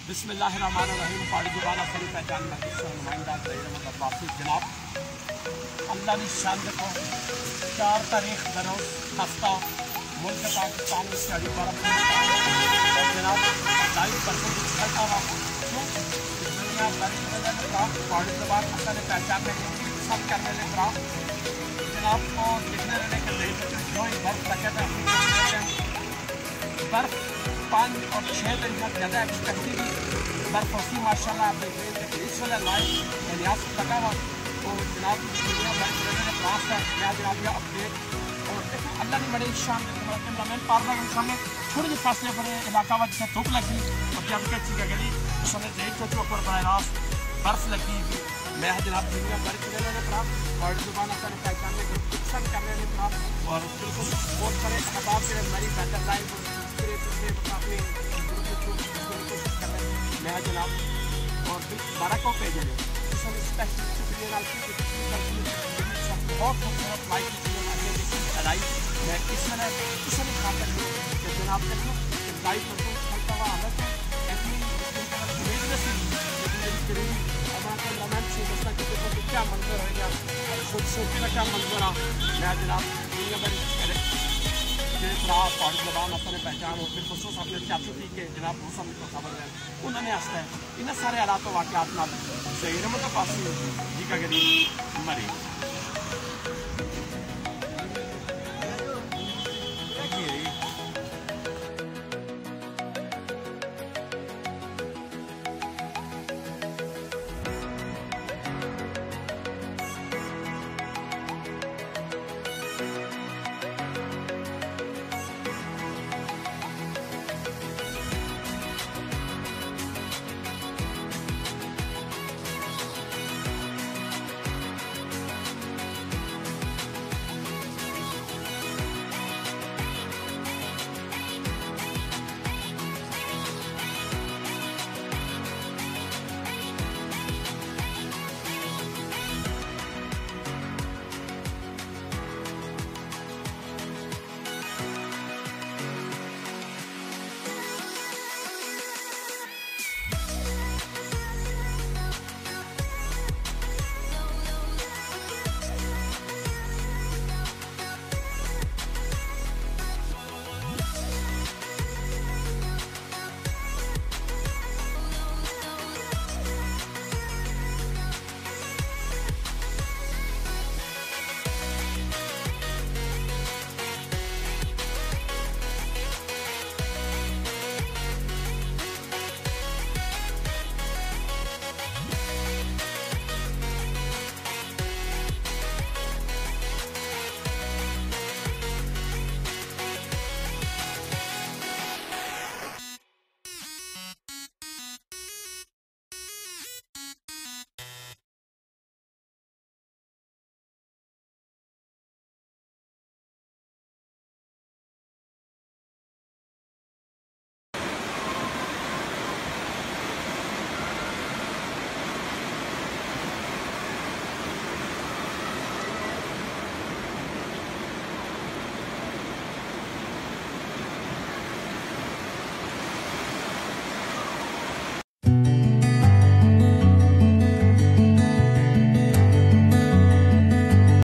बिस्मिल्लाहिर्रहमानिर्रहीम। पहाड़ी जुबान असली पहचान में नुमाइंदा अब्बासी जनाब अल्लाह की शान को 4 तारीख बरोज़ हफ्ता मुल्क पाकिस्तान में स्टडी बर्फ और जनाब लाइव परसों चलता हुआ दुनिया भर पहाड़ी जुबान असली पहचान में सब करने के खिलाफ जनाब को दिखने रहने के लिए जो ही बर्फ लगे बर्फ 5 और 6 दिन तक ज़्यादा एक्सपेक्टेड बर्फ होती माशाल्लाह। आप देख रहे हैं इस वाला लाइव एहतियात लगा हुआ तो जनाब दुनिया भर क्लास है मैं जनाब यह अपडेट और अल्लाह ने बड़े शान मैं पार्लर सामने थोड़े जे फासले पर इलाका वा जिसे धुप लगी और जब तक चीज़ गली उस समय देख चुके ऊपर बरह रास्त बर्फ लगी मैं जनाब दुनिया भर के लेने खिलाफ और जुबान अपने पहचान में ग्रुप करने के खिलाफ और बिल्कुल बहुत सारे अहबाब से मेरी बेहतर लाइफ मैं जनाब और बारह को पे जले बहुत खूबसूरत लाइफ मैं किस तरह खाकर जनाब लाइफ चलता हुआ हालत है क्या मंजर रहेगा खूबसूरती का क्या मंजर मैं जनाब पहाड़ी जबान अपने पहचान और फिर खसूस अपने सियासती के जनाब मौसम को खबर है उन्होंने हंसता है इन सारे हालात वाकयात सही रमत पास जी का गरीब मरी।